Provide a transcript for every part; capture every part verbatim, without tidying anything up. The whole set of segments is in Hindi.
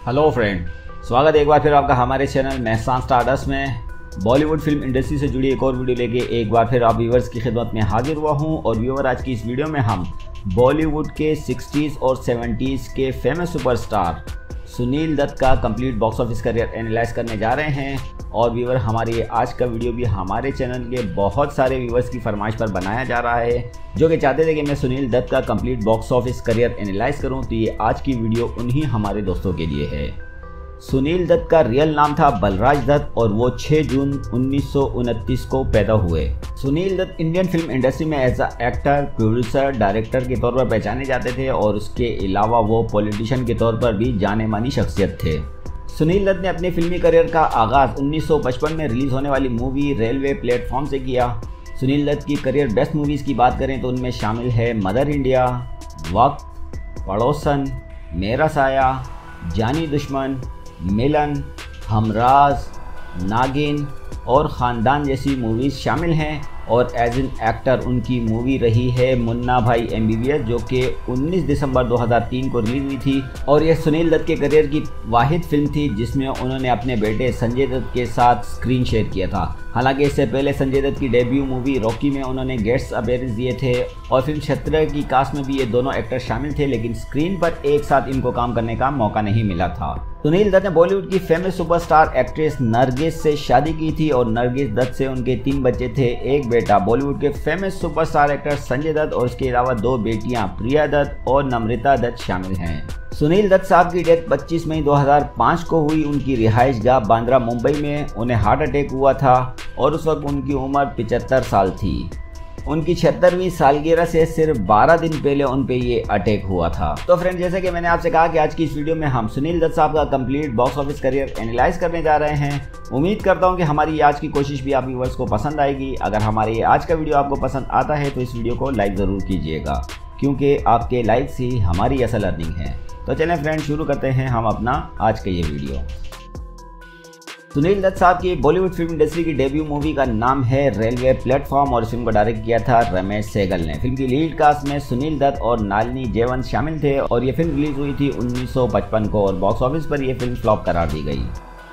हेलो फ्रेंड, स्वागत है एक बार फिर आपका हमारे चैनल मेहसान स्टारडस्ट में। बॉलीवुड फिल्म इंडस्ट्री से जुड़ी एक और वीडियो लेके एक बार फिर आप व्यूवर्स की खिदमत में हाजिर हुआ हूं। और व्यूवर, आज की इस वीडियो में हम बॉलीवुड के सिक्सटीज़ और सेवेंटीज़ के फेमस सुपरस्टार सुनील दत्त का complete box office career analyse करने जा रहे हैं। और व्यूवर, हमारे आज का वीडियो भी हमारे चैनल के बहुत सारे व्यूवर्स की फरमाइश पर बनाया जा रहा है, जो कि चाहते थे कि मैं सुनील दत्त का complete box office career analyse करूं। तो ये आज की वीडियो उन्हीं हमारे दोस्तों के लिए है। सुनील दत्त का रियल नाम था बलराज दत्त और वो छह जून उन्नीस सौ उनतीस को पैदा हुए। Sunil Dutt Indian film industry में as a actor, producer, director के तौर पर पहचाने जाते थे और उसके अलावा वो पॉलिटिशियन के तौर पर भी जाने मानी शख्सियत थे। सुनील दत्त ने अपने फिल्मी करियर का आगाज़ उन्नीस सौ पचपन में रिलीज़ होने वाली मूवी रेलवे प्लेटफॉर्म से किया। सुनील दत्त की करियर बेस्ट मूवीज़ की बात करें तो उनमें शामिल है मदर इंडिया, वक्त, पड़ोसन, मेरा साया, जानी दुश्मन, मिलन, हमराज, नागिन और ख़ानदान जैसी मूवीज़ शामिल हैं। और एज एन एक्टर उनकी मूवी रही है मुन्ना भाई एम बी बी एस, जो कि उन्नीस दिसंबर दो हज़ार तीन को रिलीज़ हुई थी। और यह सुनील दत्त के करियर की वाहिद फिल्म थी जिसमें उन्होंने अपने बेटे संजय दत्त के साथ स्क्रीन शेयर किया था। हालांकि इससे पहले संजय दत्त की डेब्यू मूवी रॉकी में उन्होंने गेस्ट अपीयरेंस दिए थे और फिल्म छत्र की कास्ट में भी ये दोनों एक्टर शामिल थे, लेकिन स्क्रीन पर एक साथ इनको काम करने का मौका नहीं मिला था। सुनील दत्त ने बॉलीवुड की फेमस सुपरस्टार एक्ट्रेस नरगिस से शादी की थी और नरगिस दत्त से उनके तीन बच्चे थे। एक बेटा बॉलीवुड के famous superstar actor Sanjay Dutt और इसके अलावा दो बेटियां प्रिया दत्त और नम्रता दत्त शामिल हैं। सुनील दत्त साहब की डेथ पच्चीस मई दो हज़ार पाँच को हुई। उनकी रिहाइश गाह बांद्रा मुंबई में उन्हें हार्ट अटैक हुआ था और उस वक्त उनकी उम्र पचहत्तर साल थी। उनकी छिहत्तरवीं सालगिरह से सिर्फ बारह दिन पहले उन पे ये अटैक हुआ था। तो फ्रेंड, जैसे कि मैंने आपसे कहा कि आज की इस वीडियो में हम सुनील दत्त साहब का complete box office career analyse करने जा रहे हैं। उम्मीद करता हूं कि हमारी आज की कोशिश भी आप व्यूअर्स को पसंद आएगी। अगर हमारे आज का वीडियो आपको पसंद आता है तो इस वीडियो को लाइक ज़रूर कीजिएगा, क्योंकि आपके लाइक्स ही हमारी असल अर्निंग है। तो चलें फ्रेंड, शुरू करते हैं हम अपना आज का ये वीडियो। सुनील दत्त साहब की बॉलीवुड फिल्म इंडस्ट्री की डेब्यू मूवी का नाम है रेलवे प्लेटफॉर्म और इस फिल्म को डायरेक्ट किया था रमेश सहगल ने। फिल्म की लीड कास्ट में सुनील दत्त और नालिनी जयवंत शामिल थे और ये फिल्म रिलीज हुई थी उन्नीस सौ पचपन को और बॉक्स ऑफिस पर यह फिल्म फ्लॉप करार दी गई।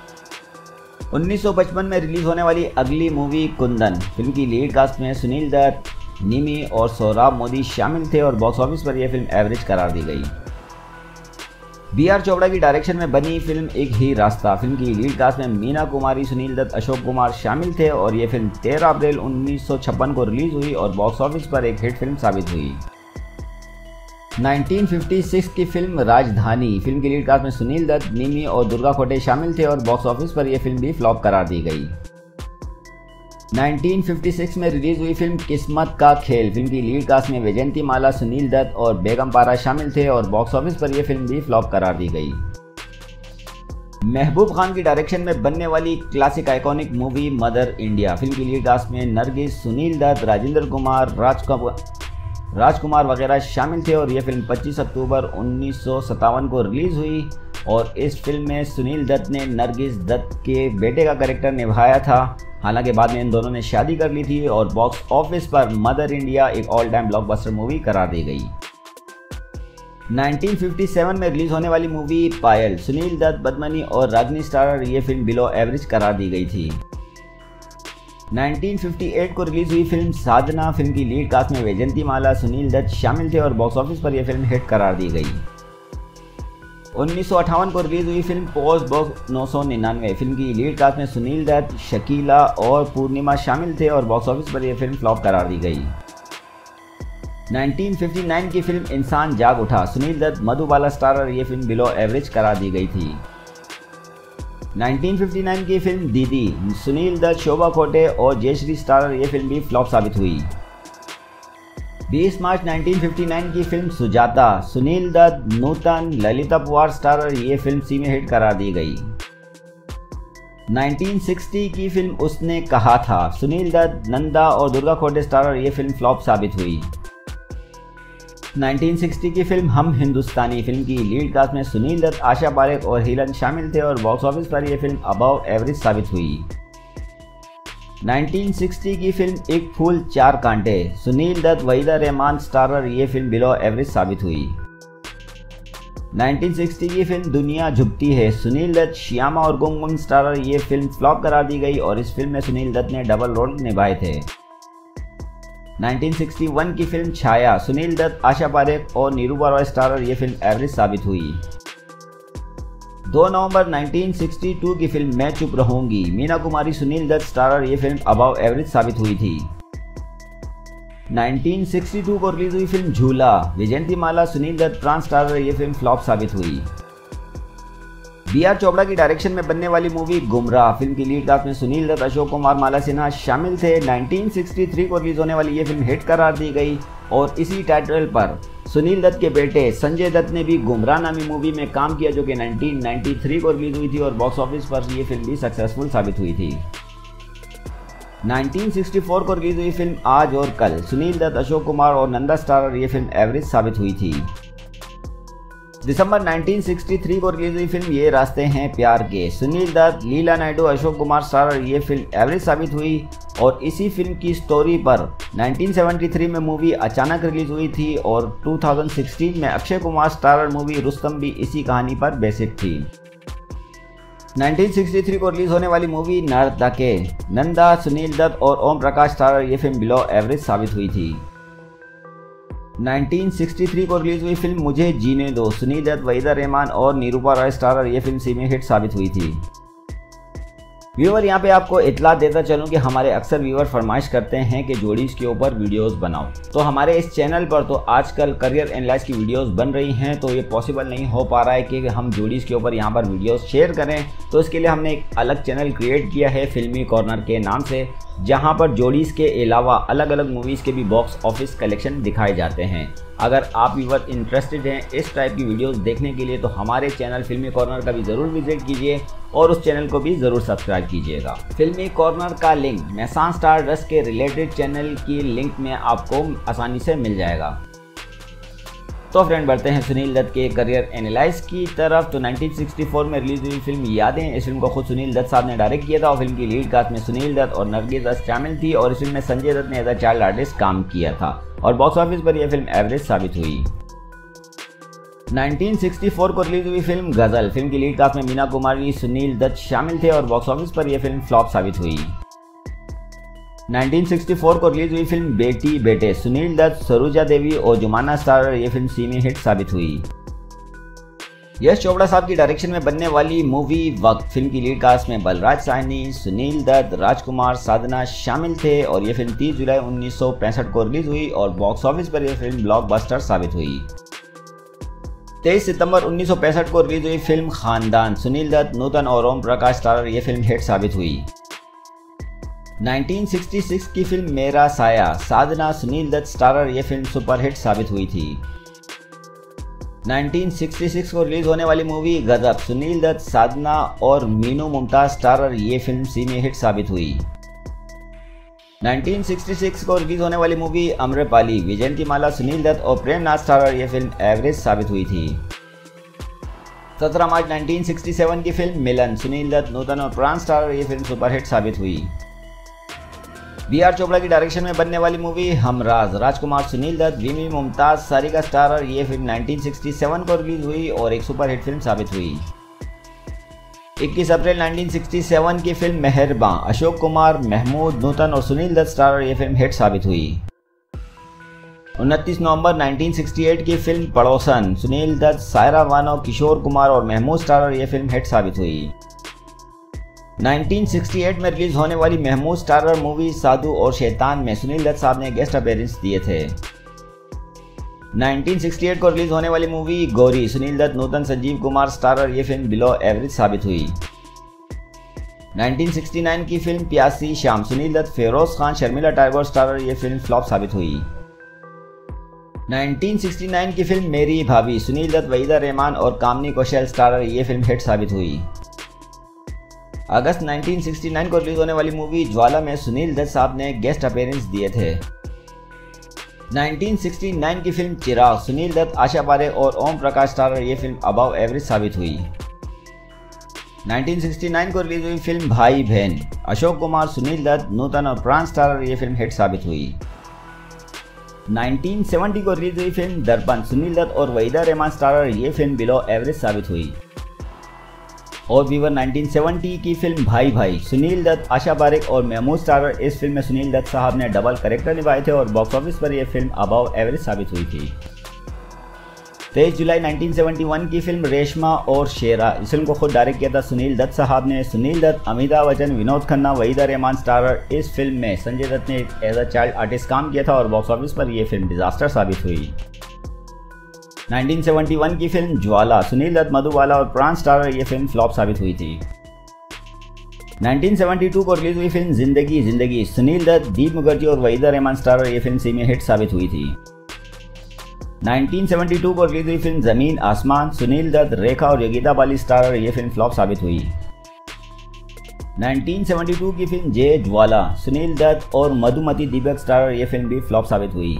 उन्नीस सौ पचपन में रिलीज होने वाली अगली मूवी कुंदन, फिल्म की लीड कास्ट में सुनील दत्त, निमी और सोहराब मोदी शामिल थे और बॉक्स ऑफिस पर यह फिल्म एवरेज करार दी गई। बी आर चोपड़ा की डायरेक्शन में बनी फिल्म एक ही रास्ता, फिल्म की लीड कास्ट में मीना कुमारी, सुनील दत्त, अशोक कुमार शामिल थे और ये फिल्म तेरह अप्रैल उन्नीस सौ छप्पन को रिलीज हुई और बॉक्स ऑफिस पर एक हिट फिल्म साबित हुई। उन्नीस सौ छप्पन की फिल्म राजधानी, फिल्म की लीड कास्ट में सुनील दत्त, निमी और दुर्गा खोटे शामिल थे और बॉक्स ऑफिस पर यह फिल्म भी फ्लॉप करार दी गई। उन्नीस सौ छप्पन में रिलीज हुई फिल्म किस्मत का खेल, फिल्म की लीड कास्ट में वैजयंती माला, सुनील दत्त और बेगम पारा शामिल थे और बॉक्स ऑफिस पर यह फिल्म भी फ्लॉप करार दी गई। महबूब खान की डायरेक्शन में बनने वाली classic iconic movie Mother India, film की लीड कास्ट में नरगिस, सुनील दत्त, राजेंद्र कुमार, राजकुमार राजकुमार वगैरह शामिल थे और यह फिल्म पच्चीस अक्टूबर उन्नीस सौ सत्तावन को रिलीज हुई और इस फिल्म में सुनील दत्त ने नरगिस दत्त के बेटे का कैरेक्टर निभाया था। हालांकि बाद में इन दोनों ने शादी कर ली थी और बॉक्स ऑफिस पर मदर इंडिया एक ऑल टाइम ब्लॉकबस्टर मूवी करार दी गई। उन्नीस सौ सत्तावन में रिलीज होने वाली मूवी पायल, सुनील दत्त, बदमनी और रागिनी स्टारर ये फिल्म बिलो एवरेज करार दी गई थी। उन्नीस सौ अट्ठावन को रिलीज हुई फिल्म साधना, फिल्म की लीड कास्ट में वैजयंती माला, सुनील दत्त शामिल थे और बॉक्स ऑफिस पर यह फिल्म हिट करार दी गई। उन्नीस सौ अट्ठावन को रिलीज हुई फिल्म पोस्ट बॉक्स नौ सौ निन्यानवे, फिल्म की लीड कास्ट में सुनील दत्त, शकीला और पूर्णिमा शामिल थे और बॉक्स ऑफिस पर यह फिल्म फ्लॉप करार दी गई। उन्नीस सौ उनसठ की फिल्म इंसान जाग उठा, सुनील दत्त, मधुबाला स्टारर ये फिल्म बिलो एवरेज करार दी गई थी। उन्नीस सौ उनसठ की फिल्म दीदी, सुनील दत्त, शोभा खोटे और जयश्री स्टारर ये फिल्म भी फ्लॉप साबित हुई। बीस मार्च उन्नीस सौ उनसठ की फिल्म सुजाता, सुनील दत्त, नूतन, ललिता पवार स्टारर ये फिल्म सी में हिट करार दी गई। उन्नीस सौ साठ की फिल्म उसने कहा था, सुनील दत्त, नंदा और दुर्गा खोटे स्टारर ये फिल्म फ्लॉप साबित हुई। उन्नीस सौ साठ की फिल्म हम हिंदुस्तानी, फिल्म की लीड कास्ट में सुनील दत्त, आशा पारेख और हिलन शामिल थे और बॉक्स ऑफिस पर यह फिल्म अबव एवरेज साबित हुई। उन्नीस सौ साठ की फिल्म एक फूल चार कांटे, सुनील दत्त, वहीदा रहमान स्टारर ये फिल्म बिलो एवरेज साबित हुई। नाइनटीन सिक्सटी की फिल्म दुनिया झुकती है, सुनील दत्त, श्यामा और गुनगुन स्टारर ये फिल्म फ्लॉप करार दी गई और इस फिल्म में सुनील दत्त ने डबल रोल निभाए थे। नाइनटीन सिक्सटी वन की फिल्म छाया, सुनील दत्त, आशा पारेख और निरूपा रॉय स्टारर ये फिल्म एवरेज साबित हुई। दो नवंबर नाइनटीन सिक्सटी टू की फिल्म मैं चुप रहूंगी, मीना कुमारी, सुनील दत्त स्टारर ये फिल्म अबव एवरेज साबित हुई थी। नाइनटीन सिक्सटी टू को रिलीज हुई फिल्म झूला, विजयंतीमाला, सुनील दत्त, प्राण स्टारर ये फिल्म फ्लॉप साबित हुई। बी आर चोपड़ा की डायरेक्शन में बनने वाली मूवी गुमराह, फिल्म की लीड कास्ट में सुनील दत्त, अशोक कुमार, माला सिन्हा शामिल थे। नाइनटीन सिक्सटी थ्री को रिलीज होने वाली ये फिल्म हिट करार दी गई और इसी टाइटल पर सुनील दत्त के बेटे संजय दत्त ने भी गुमराह नामी मूवी में काम किया, जो कि नाइनटीन नाइंटी थ्री को रिलीज हुई थी और बॉक्स ऑफिस पर ये फिल्म भी सक्सेसफुल साबित हुई थी। नाइनटीन सिक्सटी फोर को रिलीज हुई फिल्म आज और कल, सुनील दत्त, अशोक कुमार और नंदा स्टारर ये फिल्म एवरेज साबित हुई थी। दिसंबर नाइनटीन सिक्सटी थ्री को रिलीज हुई फिल्म ये रास्ते हैं प्यार के, सुनील दत्त, लीला नायडू, अशोक कुमार स्टारर ये फिल्म एवरेज साबित हुई और इसी फिल्म की स्टोरी पर नाइनटीन सेवेंटी थ्री में मूवी अचानक रिलीज हुई थी और टू थाउजेंड सिक्सटीन में अक्षय कुमार स्टारर मूवी रुस्तम भी इसी कहानी पर बेस्ड थी। नाइनटीन सिक्सटी थ्री को रिलीज होने वाली मूवी नर्तके, नंदा, सुनील दत्त और ओम प्रकाश स्टारर ये फिल्म बिलो एवरेज साबित हुई थी। नाइनटीन सिक्सटी थ्री को रिलीज हुई फिल्म मुझे जीने दो, सुनील दत्त, वहीदा रहमान और निरूपा रॉय स्टारर ये फिल्म सेमी हिट साबित हुई थी। व्यूअर, यहाँ पे आपको इतला देता चलूँ कि हमारे अक्सर व्यूअर फरमाइश करते हैं कि जोड़ीज के ऊपर वीडियोस बनाओ, तो हमारे इस चैनल पर तो आजकल करियर एनालाइज की वीडियोस बन रही हैं, तो ये पॉसिबल नहीं हो पा रहा है कि हम जोड़ीज के ऊपर यहाँ पर वीडियोस शेयर करें। तो इसके लिए हमने एक अलग चैनल क्रिएट किया है फिल्मी कॉर्नर के नाम से, जहां पर जोड़ीज के अलावा अलग अलग मूवीज़ के भी बॉक्स ऑफिस कलेक्शन दिखाए जाते हैं। अगर आप व्यूअर इंटरेस्टेड हैं इस टाइप की वीडियोस देखने के लिए तो हमारे चैनल फिल्मी कॉर्नर का भी ज़रूर विजिट कीजिए और उस चैनल को भी ज़रूर सब्सक्राइब कीजिएगा। फिल्मी कॉर्नर का लिंक मेहसान स्टारडस्ट के रिलेटेड चैनल की लिंक में आपको आसानी से मिल जाएगा। तो फ्रेंड, बढ़ते हैं सुनील दत्त के करियर एनालाइज की तरफ। तो नाइनटीन सिक्सटी फोर में रिलीज हुई फिल्म यादें, इस फिल्म को खुद सुनील दत्त साहब ने डायरेक्ट किया था और फिल्म की लीड कास्ट में सुनील दत्त और नरगिस दत्त शामिल थी और इस फिल्म में संजय दत्त ने एज अ चाइल्ड आर्टिस्ट काम किया था और बॉक्स ऑफिस पर यह फिल्म एवरेज साबित हुई। नाइनटीन सिक्सटी फोर को रिलीज हुई फिल्म गजल, फिल्म की लीड कास्ट में मीना कुमारी, सुनील दत्त शामिल थे और बॉक्स ऑफिस पर यह फिल्म फ्लॉप साबित हुई। नाइनटीन सिक्सटी फोर को रिलीज हुई फिल्म बेटी बेटे, सुनील दत्त, सरोजा देवी और जुमाना स्टारर ये फिल्म सेमी हिट साबित हुई। यश चोपड़ा साहब की डायरेक्शन में बनने वाली मूवी वक्त, फिल्म की लीड कास्ट में बलराज साहनी, सुनील दत्त, राजकुमार, साधना शामिल थे और ये फिल्म तीस जुलाई उन्नीस सौ पैंसठ को रिलीज हुई और बॉक्स ऑफिस पर यह फिल्म ब्लॉकबस्टर साबित हुई। तेईस सितंबर उन्नीस सौ पैंसठ को रिलीज हुई फिल्म खानदान, सुनील दत्त, नूतन और ओम प्रकाश स्टारर ये फिल्म हिट साबित हुई। नाइनटीन सिक्सटी सिक्स की फिल्म मेरा साया, साधना, सुनील दत्त स्टारर ये फिल्म सुपरहिट साबित हुई थी। नाइनटीन सिक्सटी सिक्स को रिलीज होने वाली मूवी गजब, सुनील दत्त, साधना और मीनू मुमताज स्टारर ये फिल्म सेमी हिट साबित हुई। नाइनटीन सिक्सटी सिक्स को रिलीज होने वाली मूवी अम्रपाली, विजयंतीमाला, सुनील दत्त और प्रेमनाथ स्टारर ये फिल्म एवरेज साबित हुई थी। सत्रह मार्च नाइनटीन सिक्सटी सेवन की फिल्म मिलन, सुनील दत्त, नूतन और प्राण स्टारर ये फिल्म सुपरहिट साबित हुई। बी आर चोपड़ा की डायरेक्शन में बनने वाली मूवी हमराज, राजकुमार, सुनील दत्त, वीमी मुमताज, सारिका स्टारर ये फिल्म नाइनटीन सिक्सटी सेवन को रिलीज हुई और एक सुपरहिट फिल्म साबित हुई। इक्कीस अप्रैल नाइनटीन सिक्सटी सेवन की फिल्म मेहरबान, अशोक कुमार, महमूद, नूतन और सुनील दत्त स्टारर ये फिल्म हिट साबित हुई। उनतीस नवंबर नाइनटीन सिक्सटी एट की फिल्म पड़ोसन, सुनील दत्त, सायरा बानो, किशोर कुमार और महमूद स्टारर ये फिल्म हिट साबित हुई। नाइनटीन सिक्सटी एट में रिलीज होने वाली महमूद स्टारर मूवी साधु और शैतान में सुनील दत्त साहब ने गेस्ट अपीयरेंस दिए थे। नाइनटीन सिक्सटी एट को रिलीज होने वाली मूवी गौरी, सुनील दत्त, नूतन, संजीव कुमार स्टारर ये फिल्म बिलो एवरेज साबित हुई। नाइनटीन सिक्सटी नाइन की फिल्म प्यासी शाम, सुनील दत्त, फेरोज खान, शर्मिला टैगोर स्टारर ये फिल्म फ्लॉप साबित हुई। नाइनटीन सिक्सटी नाइन की फिल्म मेरी भाभी, सुनील दत्त, वहीदा रहमान और कामनी कौशल स्टारर ये फिल्म हिट साबित हुई। अगस्त नाइनटीन सिक्सटी नाइन को रिलीज होने वाली मूवी ज्वाला में सुनील दत्त साहब ने गेस्ट अपीयरेंस दिए थे। नाइनटीन सिक्सटी नाइन की फिल्म चिराग, सुनील दत्त, आशा पारेख और ओम प्रकाश स्टारर ये फिल्म अबव एवरेज साबित हुई। नाइनटीन सिक्सटी नाइन को रिलीज हुई फिल्म भाई बहन, अशोक कुमार, सुनील दत्त, नूतन और प्राण स्टारर ये फिल्म हिट साबित हुई। नाइनटीन सेवेंटी को रिलीज हुई फिल्म दर्पण सुनील दत्त और वहीदा रहमान स्टारर ये फिल्म बिलो एवरेज साबित हुई। और व्यूअर नाइनटीन सेवेंटी की फिल्म भाई भाई सुनील दत्त, आशा पारेख और महमूद स्टारर, इस फिल्म में सुनील दत्त साहब ने डबल कैरेक्टर निभाए थे और बॉक्स ऑफिस पर यह फिल्म अबव एवरेज साबित हुई थी। तेईस जुलाई नाइनटीन सेवेंटी वन की फिल्म रेशमा और शेरा, इस फिल्म को खुद डायरेक्ट किया था सुनील दत्त साहब ने। सुनील दत्त, अमिताभ बच्चन, विनोद खन्ना, वहीदा रहमान स्टारर, इस फिल्म में संजय दत्त ने एज अ चाइल्ड आर्टिस्ट काम किया था और बॉक्स ऑफिस पर यह फिल्म डिजास्टर साबित हुई। नाइनटीन सेवेंटी वन की फिल्म ज्वाला सुनील दत्त, मधुबाला और प्राण स्टारर, यह फिल्म फ्लॉप साबित हुई थी। नाइनटीन सेवेंटी टू को रिलीज हुई फिल्म जिंदगी जिंदगी सुनील दत्त, दीप मुखर्जी और वहीदा रहमान स्टारर, यह फिल्म सेमी हिट साबित हुई थी। नाइनटीन सेवेंटी टू को रिलीज हुई फिल्म जमीन आसमान सुनील दत्त, रेखा और योगिता बाली स्टारर, यह फिल्म फ्लॉप साबित हुई। नाइनटीन सेवेंटी टू की फिल्म जे ज्वाला सुनील दत्त और मधुमती दीपक स्टारर, यह फिल्म भी फ्लॉप साबित हुई।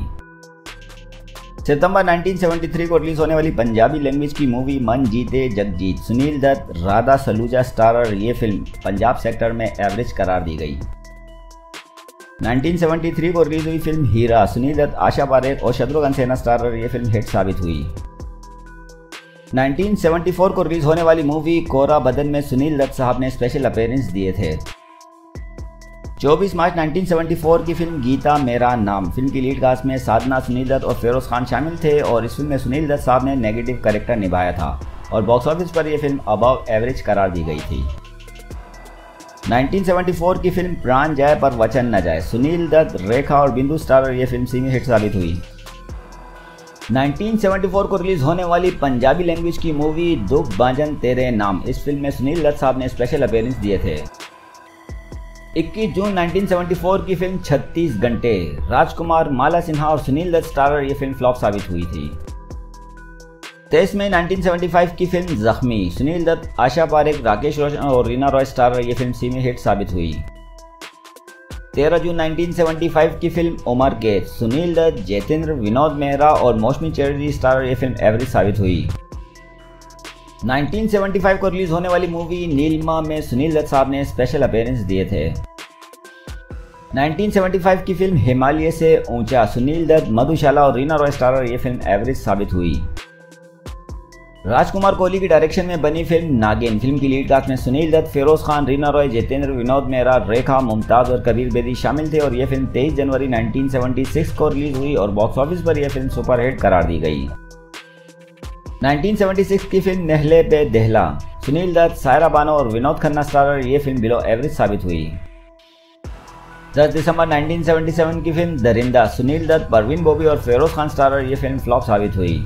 सितंबर नाइनटीन सेवेंटी थ्री को रिलीज होने वाली पंजाबी लैंग्वेज की मूवी मन जीते जगजीत सुनील दत्त, राधा सलूजा स्टारर, ये फिल्म पंजाब सेक्टर में एवरेज करार दी गई। नाइनटीन सेवेंटी थ्री को रिलीज हुई फिल्म हीरा सुनील दत्त, आशा पारेख और शत्रुघ्न सिन्हा स्टारर, ये फिल्म हिट साबित हुई। नाइनटीन सेवेंटी फोर को रिलीज होने वाली मूवी कोरा बदन में सुनील दत्त साहब ने स्पेशल अपीयरेंस दिए थे। चौबीस मार्च नाइनटीन सेवेंटी फोर की फिल्म गीता मेरा नाम, फिल्म की लीड कास्ट में साधना, सुनील दत्त और फिरोज खान शामिल थे और इस फिल्म में सुनील दत्त साहब ने नेगेटिव कैरेक्टर निभाया था और बॉक्स ऑफिस पर यह फिल्म अबव एवरेज करार दी गई थी। नाइनटीन सेवेंटी फोर की फिल्म प्राण जाए पर वचन न जाए सुनील दत्त, रेखा और बिंदु स्टारर, यह फिल्म सेमी हिट साबित हुई। नाइनटीन सेवेंटी फोर को रिलीज होने वाली पंजाबी लैंग्वेज की मूवी दुख बांजन तेरे नाम, इस फिल्म में सुनील दत्त साहब ने स्पेशल अपीयरेंस दिए थे। इक्कीस जून नाइनटीन सेवेंटी फोर की फिल्म छत्तीस घंटे राजकुमार, माला सिन्हा और सुनील दत्त स्टारर, यह फिल्म फ्लॉप साबित हुई थी। तेईस मई नाइनटीन सेवेंटी फाइव की फिल्म जख्मी सुनील दत्त, आशा पारेख, राकेश रोशन और रीना रॉय स्टारर, यह फिल्म सेमी हिट साबित हुई। तेरह जून नाइनटीन सेवेंटी फाइव की फिल्म उमर कैद सुनील दत्त, जितेंद्र, विनोद मेहरा और मौसमी चटर्जी स्टारर, यह फिल्म एवरेज साबित हुई। नाइनटीन सेवेंटी फाइव को रिलीज होने वाली मूवी नीलिमा में सुनील दत्त साहब ने स्पेशल अपीयरेंस दिए थे। नाइनटीन सेवेंटी फाइव की फिल्म हिमालय से ऊंचा सुनील दत्त, मधुशाला और रीना रॉय स्टारर, यह फिल्म एवरेज साबित हुई। राजकुमार कोहली की डायरेक्शन में बनी फिल्म नागिन, फिल्म की लीड कास्ट में सुनील दत्त, फिरोज खान, रीना रॉय, जितेंद्र, विनोद मेहरा, रेखा, मुमताज और कबीर बेदी शामिल थे और यह फिल्म तेईस जनवरी नाइनटीन सेवेंटी सिक्स को रिलीज हुई और बॉक्स ऑफिस पर यह फिल्म सुपरहिट करार दी गई। नाइनटीन सेवेंटी सिक्स की फिल्म नेहले पे देहला सुनील दत्त, सायरा बानो और विनोद खन्ना स्टारर, ये फिल्म बिलो एवरेज साबित हुई। दस दिसंबर नाइनटीन सेवेंटी सेवन की फिल्म दरिंदा सुनील दत्त, परवीन बॉबी और फिरोज खान स्टारर, ये फिल्म फ्लॉप साबित हुई।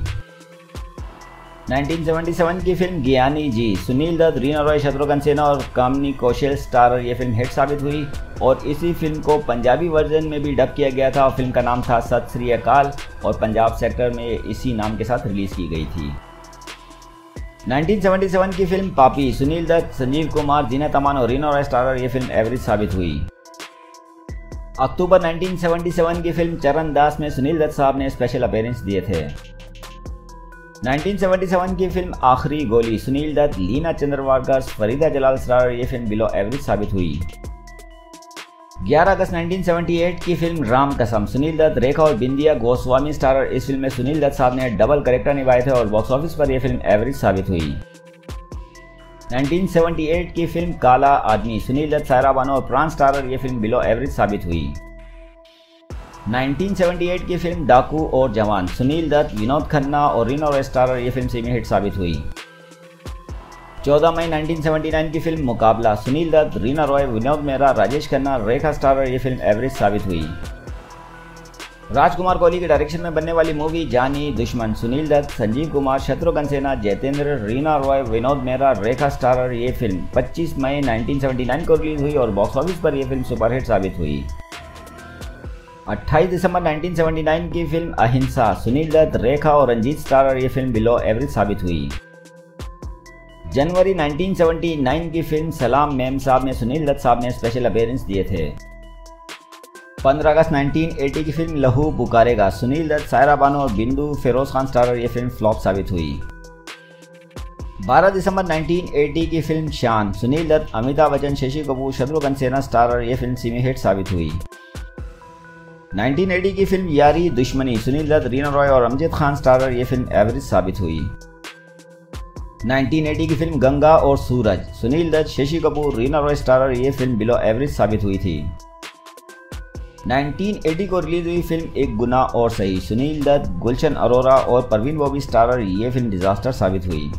नाइनटीन सेवेंटी सेवन की फिल्म ज्ञानी जी सुनील दत्त, रीना रॉय, शत्रुघ्न सिन्हा और कामनी कौशल स्टारर, ये फिल्म हिट साबित हुई और इसी फिल्म को पंजाबी वर्जन में भी डब किया गया था और फिल्म का नाम था सत श्री अकाल और पंजाब सेक्टर में इसी नाम के साथ रिलीज की गई थी। नाइनटीन सेवेंटी सेवन की फिल्म पापी सुनील दत्त, संजीव कुमार, जीनत अमान और रीना रॉय स्टारर, ये फिल्म एवरेज साबित हुई। अक्टूबर नाइनटीन सेवेंटी सेवन की फिल्म चरण दास में सुनील दत्त साहब ने स्पेशल अपीयरेंस दिए थे। नाइनटीन सेवेंटी सेवन की फिल्म आखिरी गोली सुनील दत्त, लीना चंद्रवारकर, फरीदा जलाल स्टारर, ये फिल्म बिलो एवरेज साबित हुई। ग्यारह अगस्त नाइनटीन सेवेंटी एट की फिल्म राम कसम सुनील दत्त, रेखा और बिंदिया गोस्वामी स्टारर, इस फिल्म में सुनील दत्त साहब ने डबल कैरेक्टर निभाए थे और बॉक्स ऑफिस पर यह फिल्म एवरेज साबित हुई। नाइनटीन सेवेंटी एट की फिल्म काला आदमी सुनील दत्त, सायरा बानो और प्राण स्टारर, ये फिल्म बिलो एवरेज साबित हुई। नाइनटीन सेवेंटी एट की फिल्म डाकू और जवान सुनील दत्त, विनोद खन्ना और रीना रॉय स्टारर, ये फिल्म सेमी हिट साबित हुई। चौदह मई नाइनटीन सेवेंटी नाइन की फिल्म मुकाबला सुनील दत्त, रीना रॉय, विनोद मेहरा, राजेश खन्ना, रेखा स्टारर, ये फिल्म एवरेज साबित हुई। राजकुमार कोहली के डायरेक्शन में बनने वाली मूवी जानी दुश्मन सुनील दत्त, संजीव कुमार, शत्रुघ्न सिन्हा, जितेंद्र, रीना रॉय, विनोद मेहरा, रेखा स्टारर, ये फिल्म पच्चीस मई नाइनटीन सेवेंटी नाइन को रिलीज हुई और बॉक्स ऑफिस पर यह फिल्म सुपरहिट साबित हुई। अट्ठाईस दिसंबर नाइनटीन सेवेंटी नाइन की फिल्म अहिंसा सुनील दत्त, रेखा और रंजीत स्टारर, ये फिल्म बिलो एवरेज साबित हुई। जनवरी नाइनटीन सेवेंटी नाइन की फिल्म सलाम मेम साहब में सुनील दत्त साहब ने स्पेशल अपीयरेंस दिए थे। पंद्रह अगस्त नाइनटीन एटी की फिल्म लहू पुकारेगा सुनील दत्त, सायरा बानो और बिंदु, फिरोज खान स्टारर, ये फिल्म फ्लॉप साबित हुई। बारह दिसंबर नाइनटीन एटी की फिल्म शान सुनील दत्त, अमिताभ बच्चन, शशि कपूर, शत्रुघ्न सिन्हा स्टारर, ये फिल्म सेमी हिट साबित हुई। नाइनटीन एटी की फिल्म यारी दुश्मनी सुनील दत्त, रीना रॉय और अमजद खान स्टारर ये फिल्म एवरेज साबित हुई। नाइनटीन एटी की फिल्म गंगा और सूरज सुनील दत्त, शशि कपूर, रीना रॉय स्टारर ये फिल्म बिलो एवरेज साबित हुई थी। नाइनटीन एटी को रिलीज हुई फिल्म एक गुनाह और सही सुनील दत्त, गुलशन अरोरा और परवीन बॉबी स्टारर ये फिल्म डिजास्टर साबित हुई।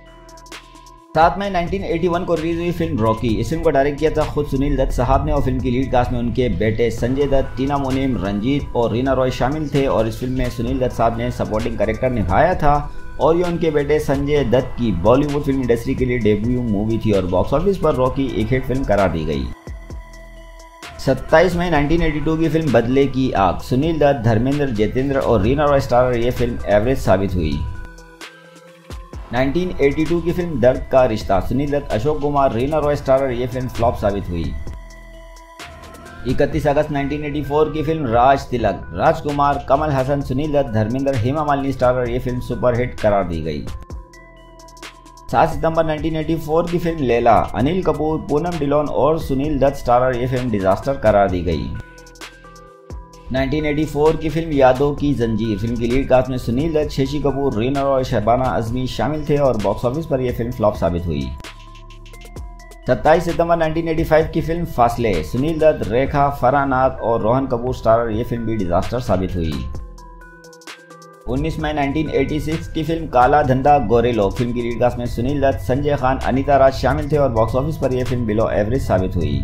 साथ में नाइनटीन एटी वन को रिलीज हुई फिल्म रॉकी, इस फिल्म को डायरेक्ट किया था खुद सुनील दत्त साहब ने और फिल्म की लीड कास्ट में उनके बेटे संजय दत्त, टीना मुनीम, रंजीत और रीना रॉय शामिल थे और इस फिल्म में सुनील दत्त साहब ने सपोर्टिंग कैरेक्टर निभाया था और ये उनके बेटे संजय दत्त की बॉलीवुड फिल्म इंडस्ट्री के लिए डेब्यू मूवी थी और बॉक्स ऑफिस पर रॉकी एक हिट फिल्म करार दी गई। सत्ताईस मई नाइनटीन एटी टू की फिल्म बदले की आग सुनील दत्त, धर्मेंद्र, जितेंद्र और रीना रॉय स्टारर ये फिल्म एवरेज साबित हुई। नाइनटीन एटी टू की फिल्म दर्द का रिश्ता सुनील दत्त, अशोक कुमार, रीना रॉय स्टारर ये फिल्म फ्लॉप साबित हुई। इकतीस अगस्त नाइनटीन एटी फोर की फिल्म राज तिलक राजकुमार, कमल हसन, सुनील दत्त, धर्मेंद्र, हेमा मालिनी स्टारर ये फिल्म सुपरहिट करार दी गई। सात सितंबर नाइनटीन एटी फोर की फिल्म लैला अनिल कपूर, पूनम डिलोन और सुनील दत्त स्टारर ये फिल्म डिजास्टर करार दी गई। नाइनटीन एटी फोर की फिल्म यादों की जंजीर फिल्म की लीड कास्ट में सुनील दत्त, शशि कपूर, रीना रॉय, शबाना आजमी शामिल थे और बॉक्स ऑफिस पर यह फिल्म फ्लॉप साबित हुई। सत्ताईस सितंबर नाइनटीन एटी फाइव की फिल्म फासले सुनील दत्त, रेखा, फरहान नाथ और रोहन कपूर स्टारर ये फिल्म भी डिजास्टर साबित हुई। उन्नीस मई नाइनटीन एटी सिक्स की फिल्म काला धंधा गोरेलो फिल्म की लीड कास्ट में सुनील दत्त, संजय खान, अनीता राज शामिल थे और बॉक्स ऑफिस पर यह फिल्म बिलो एवरेज साबित हुई।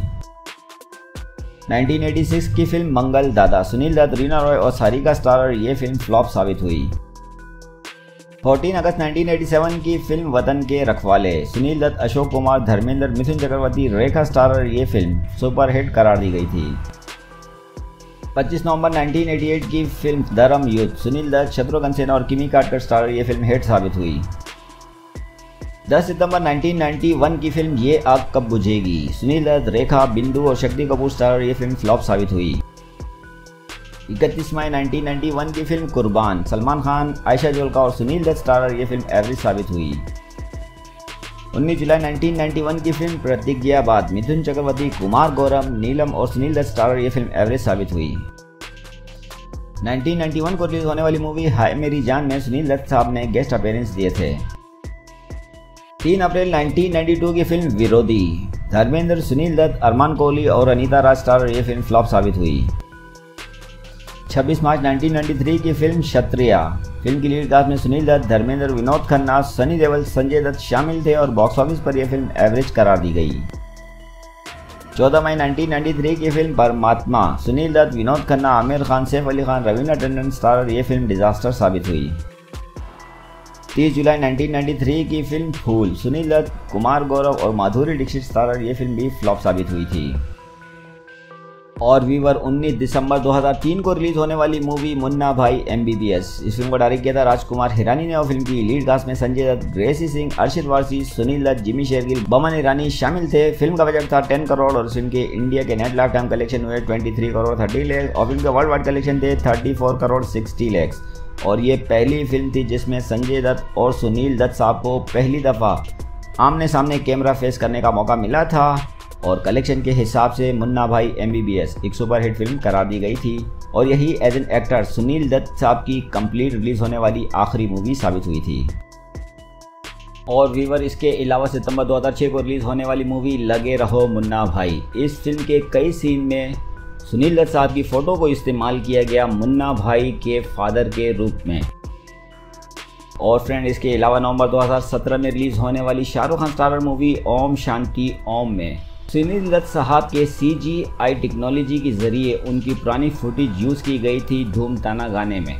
नाइनटीन एटी सिक्स की फिल्म मंगल दादा सुनील दत्त, रीना रॉय और सारिका स्टारर ये फिल्म फ्लॉप साबित हुई। चौदह अगस्त नाइनटीन एटी सेवन की फिल्म वतन के रखवाले सुनील दत्त, अशोक कुमार, धर्मेंद्र, मिथुन चक्रवर्ती, रेखा स्टारर ये फिल्म सुपरहिट करार दी गई थी। पच्चीस नवंबर नाइनटीन एटी एट की फिल्म धर्म युद्ध सुनील दत्त, शत्रुघ्न सिन्हा और किमी काटकर स्टारर ये फिल्म हिट साबित हुई। दस सितंबर नाइनटीन नाइंटी वन की फिल्म ये आग कब बुझेगी सुनील दत्त, रेखा, बिंदु और शक्ति कपूर स्टारर ये फिल्म फ्लॉप साबित हुई। इकतीस मई नाइनटीन नाइंटी वन की फिल्म कुर्बान सलमान खान, आयशा जोल्का और सुनील दत्त स्टारर ये फिल्म एवरेज साबित हुई। उन्नीस जुलाई नाइनटीन नाइंटी वन की फिल्म प्रतिज्ञाबाद मिथुन चक्रवर्ती, कुमार गौरव, नीलम और सुनील दत्त स्टारर ये फिल्म एवरेज साबित हुई। नाइनटीन नाइंटी वन को रिलीज होने वाली मूवी हाय मेरी जान में सुनील दत्त साहब ने गेस्ट अपीयरेंस दिए थे। तीन अप्रैल नाइनटीन नाइंटी टू की फिल्म विरोधी धर्मेंद्र, सुनील दत्त, अरमान कोहली और अनीता राज स्टारर ये फिल्म फ्लॉप साबित हुई। छब्बीस मार्च नाइनटीन नाइंटी थ्री की फिल्म क्षत्रिया फिल्म की लीड कास्ट में सुनील दत्त, धर्मेंद्र, विनोद खन्ना, सनी देओल, संजय दत्त शामिल थे और बॉक्स ऑफिस पर यह फिल्म एवरेज करार दी गई। चौदह मई नाइनटीन नाइंटी थ्री की फिल्म परमात्मा सुनील दत्त, विनोद खन्ना, आमिर खान, सैफ अली खान, रवीना टंडन स्टारर ये फिल्म डिजास्टर साबित हुई। तीस जुलाई नाइनटीन नाइंटी थ्री की फिल्म फूल सुनील दत्त, कुमार गौरव और माधुरी दीक्षित स्टारर ये फिल्म भी फ्लॉप साबित हुई थी। और वीवर उन्नीस दिसंबर दो हज़ार तीन को रिलीज होने वाली मूवी मुन्ना भाई एमबीबीएस, इस फिल्म को डायरेक्ट किया था राजकुमार हिरानी ने और फिल्म की लीड कास्ट में संजय दत्त, ग्रेसी सिंह, अर्शित वारसी, सुनील दत्त, जिमी शेरगिल, बमन ईरानी शामिल थे। फिल्म का बजट था दस करोड़ और फिल्म के इंडिया के नेट लाइफ टाइम कलेक्शन हुए तेईस करोड़ तीस लाख और फिल्म के वर्ल्ड वाइड कलेक्शन थे चौंतीस करोड़ साठ लाख। और ये पहली फिल्म थी जिसमें संजय दत्त और सुनील दत्त साहब को पहली दफ़ा आमने सामने कैमरा फेस करने का मौका मिला था और कलेक्शन के हिसाब से मुन्ना भाई एमबीबीएस एक सुपरहिट फिल्म करार दी गई थी और यही as an actor Sunil Dutt साहब की कंप्लीट रिलीज होने वाली आखिरी मूवी साबित हुई थी। और वीवर इसके अलावा सितंबर दो हज़ार छह को रिलीज होने वाली मूवी लगे रहो मुन्ना भाई, इस फिल्म के कई सीन में सुनील दत्त साहब की फ़ोटो को इस्तेमाल किया गया मुन्ना भाई के फादर के रूप में। और फ्रेंड इसके अलावा नवंबर दो हज़ार सत्रह में रिलीज़ होने वाली शाहरुख खान स्टारर मूवी ओम शांति ओम में सुनील दत्त साहब के सीजीआई टेक्नोलॉजी के ज़रिए उनकी पुरानी फुटेज यूज़ की गई थी धूम ताना गाने में।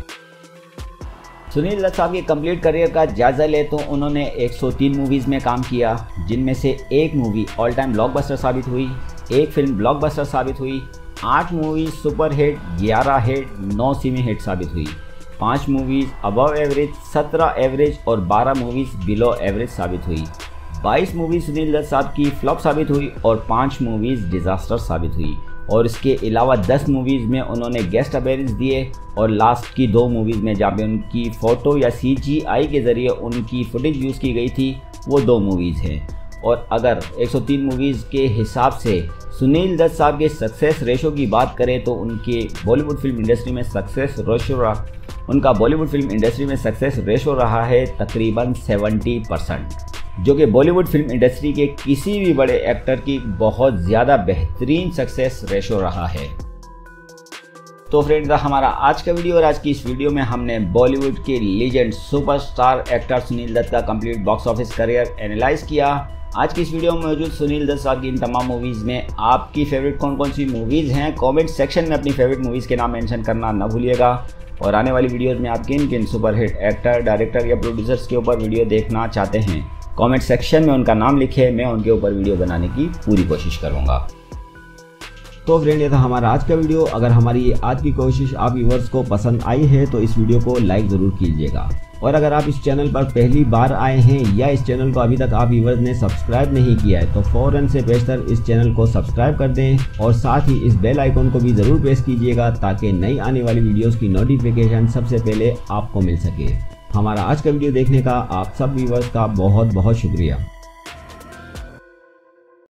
सुनील दत्त साहब के कंप्लीट करियर का जायज़ा ले तो उन्होंने एक सौ तीन मूवीज़ में काम किया, जिनमें से एक मूवी ऑल टाइम ब्लॉकबस्टर साबित हुई, एक फिल्म ब्लॉकबस्टर साबित हुई, आठ मूवीज सुपर हिट, ग्यारह हिट, नौ सेमी हिट साबित हुई, पाँच मूवीज अबव एवरेज, सत्रह एवरेज और बारह मूवीज बिलो एवरेज साबित हुई, बाईस मूवीज सुनील दत्त साहब की फ्लॉप साबित हुई और पाँच मूवीज डिजास्टर साबित हुई। और इसके अलावा दस मूवीज़ में उन्होंने गेस्ट अपीयरेंस दिए और लास्ट की दो मूवीज़ में जहाँ पे उनकी फ़ोटो या सीजीआई के ज़रिए उनकी फुटेज यूज़ की गई थी वो दो मूवीज़ हैं। और अगर एक सौ तीन मूवीज़ के हिसाब से सुनील दत्त साहब के सक्सेस रेशो की बात करें तो उनके बॉलीवुड फिल्म इंडस्ट्री में सक्सेस रेशो रहा उनका बॉलीवुड फिल्म इंडस्ट्री में सक्सेस रेशो रहा है तकरीबन सत्तर परसेंट, जो कि बॉलीवुड फिल्म इंडस्ट्री के किसी भी बड़े एक्टर की बहुत ज़्यादा बेहतरीन सक्सेस रेशो रहा है। तो फ्रेंड्स, हमारा आज का वीडियो और आज की इस वीडियो में हमने बॉलीवुड के legend superstar actor Sunil Dutt का complete box office career analyse किया। आज की इस वीडियो में मौजूद सुनील दत्त साहब की इन तमाम मूवीज़ में आपकी फेवरेट कौन कौन सी मूवीज़ हैं, कमेंट सेक्शन में अपनी फेवरेट मूवीज़ के नाम मेंशन करना ना भूलिएगा। और आने वाली वीडियोज़ में आप किन किन सुपरहिट एक्टर, डायरेक्टर या प्रोड्यूसर्स के ऊपर वीडियो देखना चाहते हैं, कमेंट सेक्शन में उनका नाम लिखे, मैं उनके ऊपर वीडियो बनाने की पूरी कोशिश करूँगा। तो फ्रेंड, ये था हमारा आज का वीडियो। अगर हमारी आज की कोशिश आप व्यूअर्स को पसंद आई है तो इस वीडियो को लाइक ज़रूर कीजिएगा। और अगर आप इस चैनल पर पहली बार आए हैं या इस चैनल को अभी तक आप व्यूअर्स ने सब्सक्राइब नहीं किया है तो फ़ौरन से बेशतर इस चैनल को सब्सक्राइब कर दें और साथ ही इस बेल आइकन को भी ज़रूर प्रेस कीजिएगा ताकि नई आने वाली वीडियोज़ की नोटिफिकेशन सबसे पहले आपको मिल सके। हमारा आज का वीडियो देखने का आप सब व्यूअर्स का बहुत बहुत शुक्रिया।